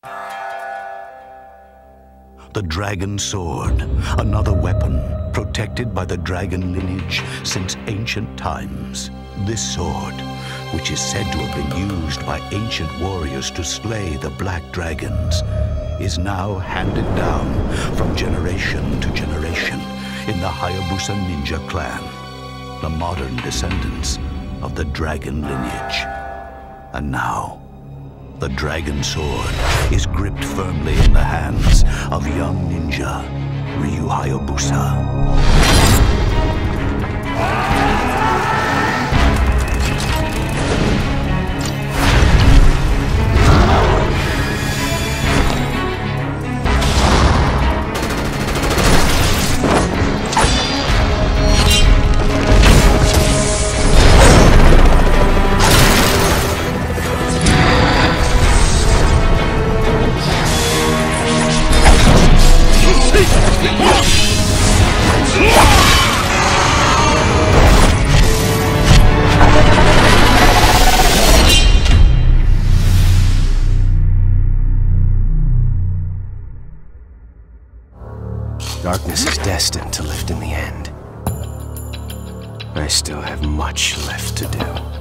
The dragon sword, another weapon protected by the dragon lineage since ancient times. This sword, which is said to have been used by ancient warriors to slay the black dragons, is now handed down from generation to generation in the Hayabusa ninja clan, the modern descendants of the dragon lineage. And now, the dragon sword is gripped firmly in the hands of young ninja Ryu Hayabusa. Darkness is destined to lift in the end. I still have much left to do.